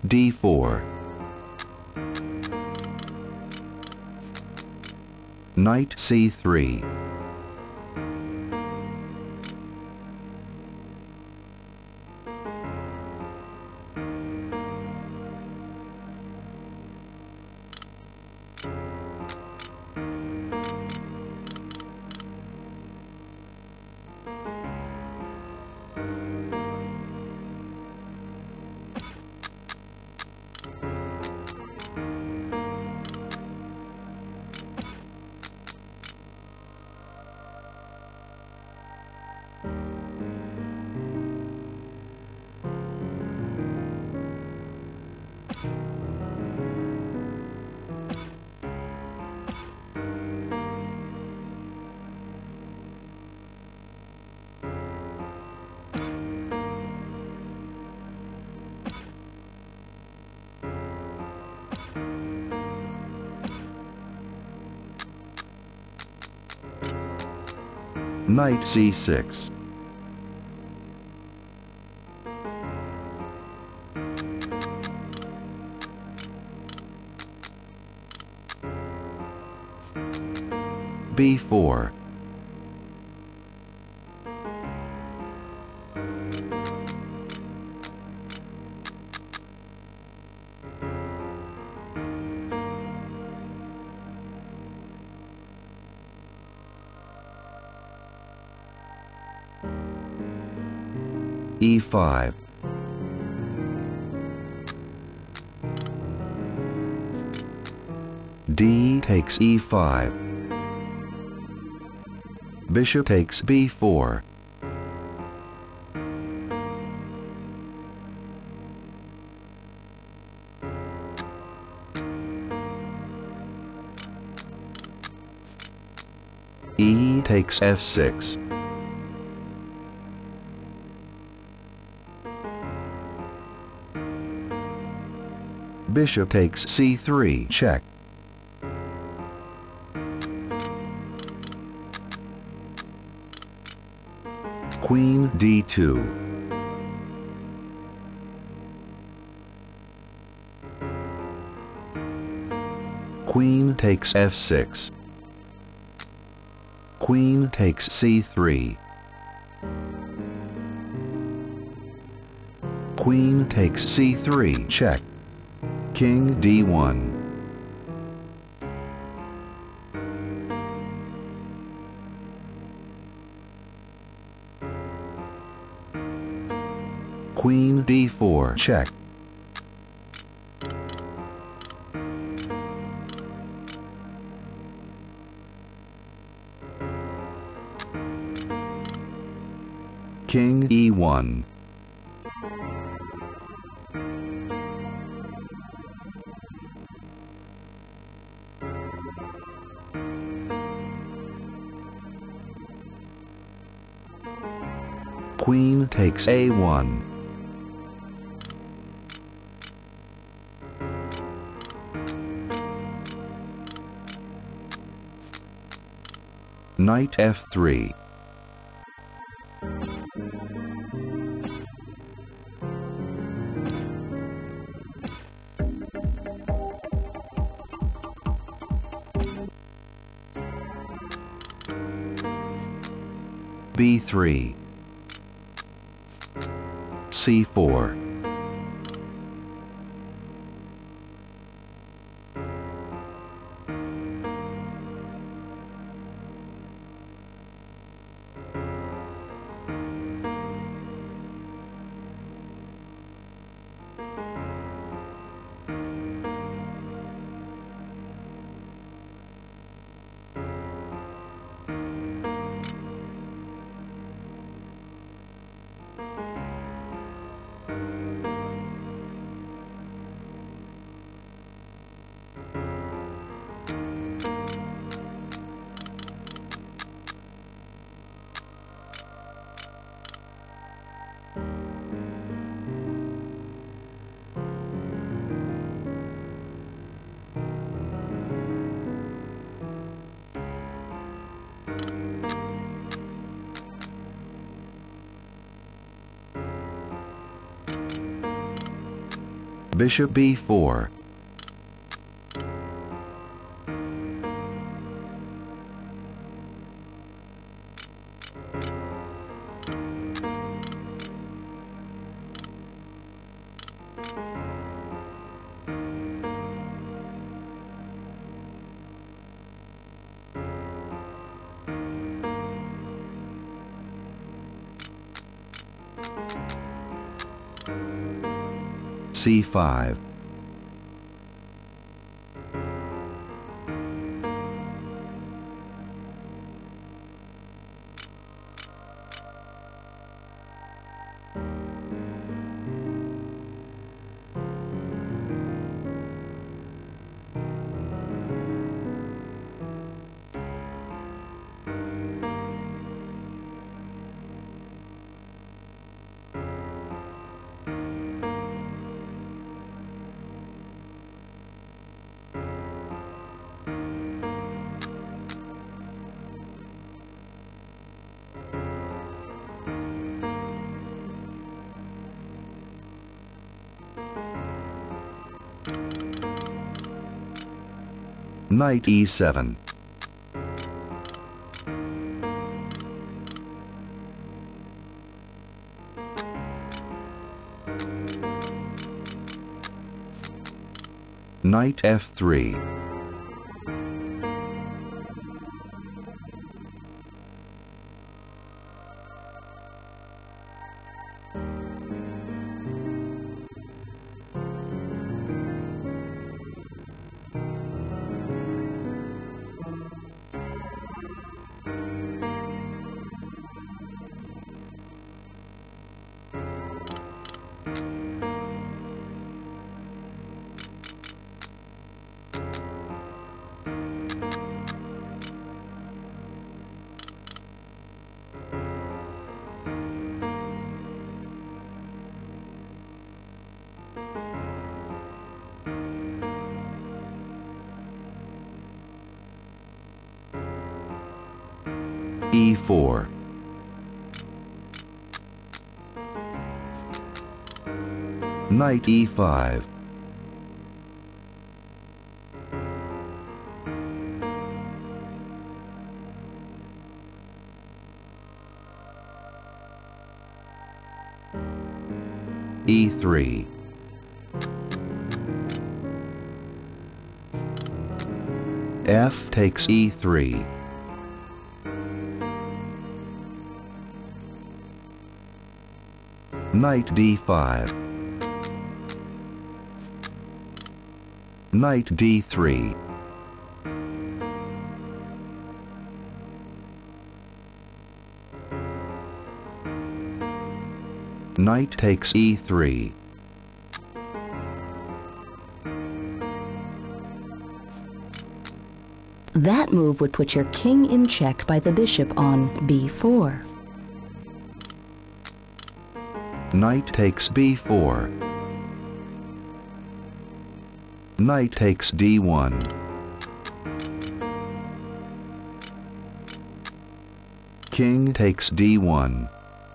d4. Knight c3. Knight c6. b4. e5. D takes e5. Bishop takes b4. E takes f6. Bishop takes c3, check. Queen d2. Queen takes f6. Queen takes c3. Queen takes c3, check. King d1. Queen d4, check. King e1. Queen takes a1. Knight f3. b3. c4. Bishop b4. c5. Knight e7. Knight f3. e4. Knight e5. e3. F takes e3. Knight d5. Knight d3. Knight takes e3. That move would put your king in check by the bishop on b4. Knight takes b4. Knight takes d1. King takes d1.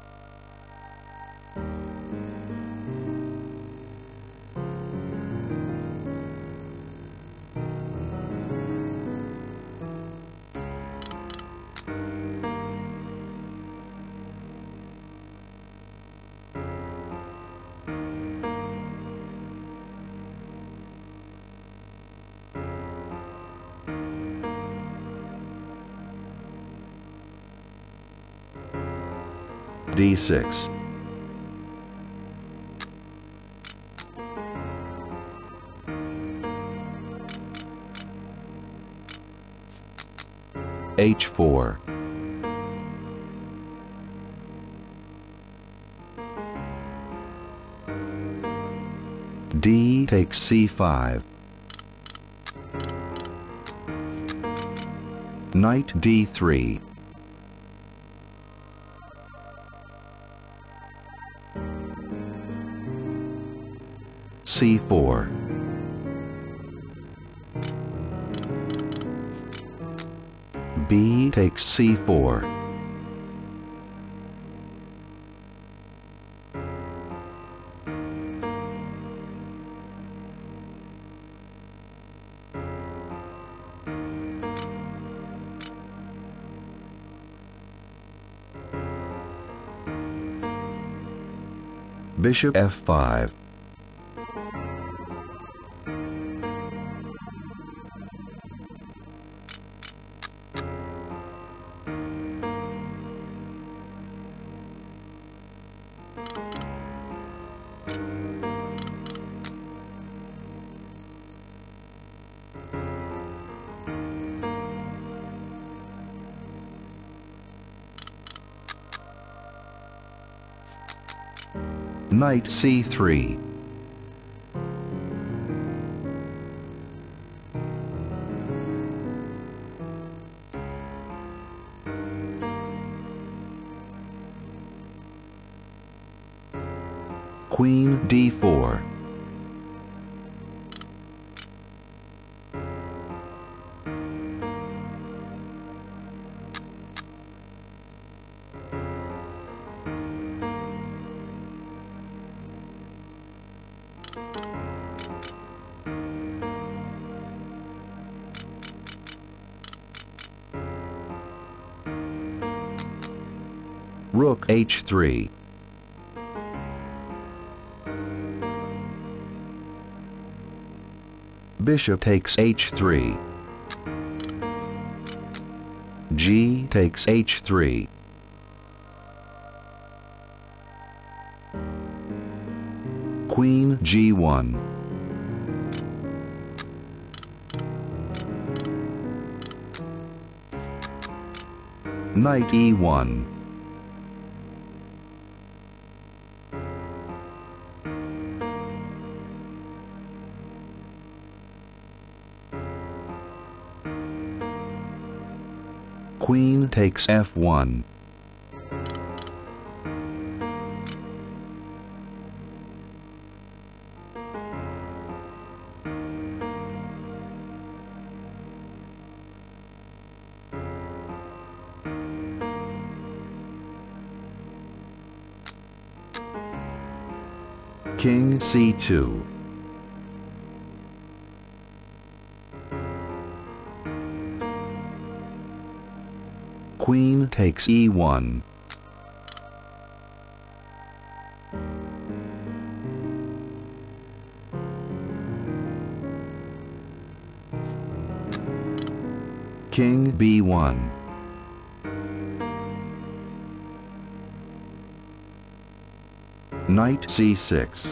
d6. h4. D takes c5. Knight d3. c4. B takes c4. Bishop f5. Knight c3. Queen d4. Rook h3. Bishop takes h3. G takes h3. Queen g1. Knight e1. Queen takes f1. King c2. Queen takes e1. King b1. Knight c6.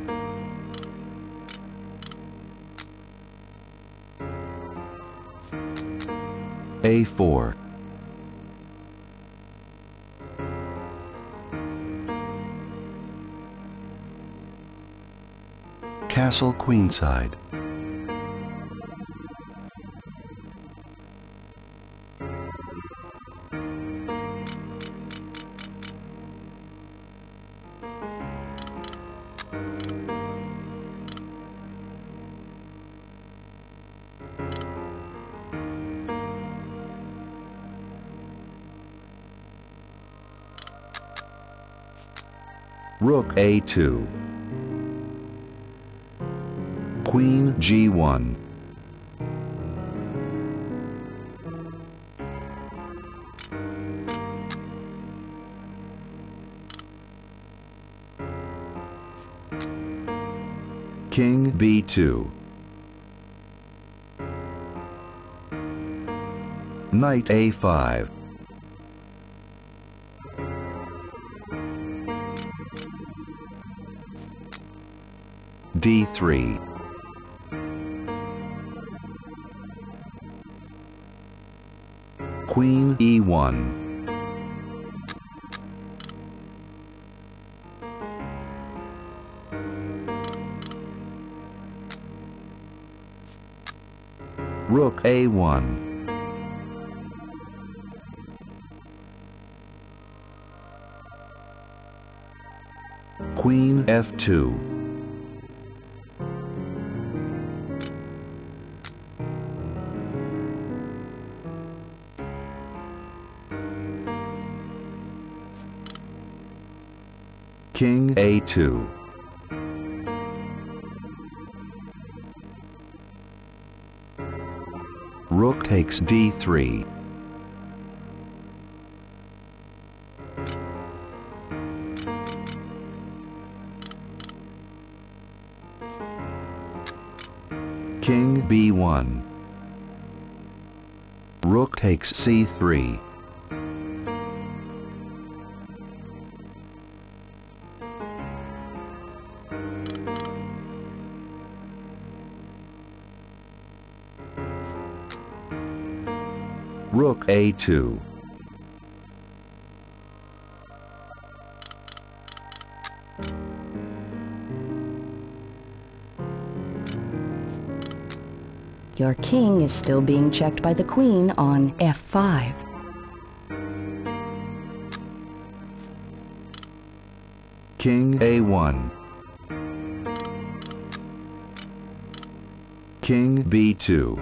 a4. Castle queenside. Rook a2. Queen g1. King b2. Knight a5. d3. Queen e1. Rook a1. Queen f2. King a2. Rook takes d3. King B1. Rook takes C3. Rook A2. Your king is still being checked by the queen on F5. King A1. King B2.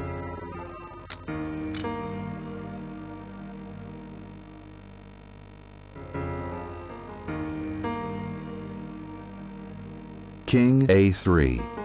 King A3.